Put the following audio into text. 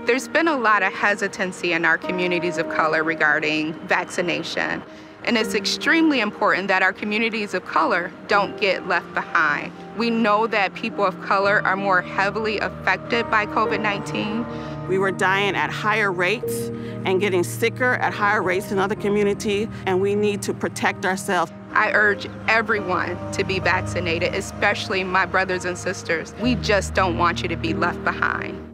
There's been a lot of hesitancy in our communities of color regarding vaccination, and it's extremely important that our communities of color don't get left behind. We know that people of color are more heavily affected by COVID-19. We were dying at higher rates and getting sicker at higher rates than other communities, and we need to protect ourselves. I urge everyone to be vaccinated, especially my brothers and sisters. We just don't want you to be left behind.